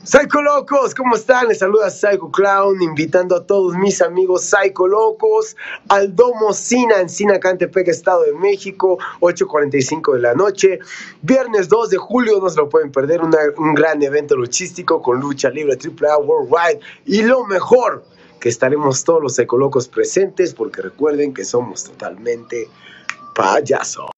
Psycho Locos, ¿cómo están? Les saluda Psycho Clown, invitando a todos mis amigos Psycho Locos al Domo Sina en Sinacantepec, Estado de México, 8:45 de la noche. Viernes 2 de julio, no se lo pueden perder, un gran evento luchístico con lucha libre AAA Worldwide. Y lo mejor, que estaremos todos los Psycho Locos presentes, porque recuerden que somos totalmente payasos.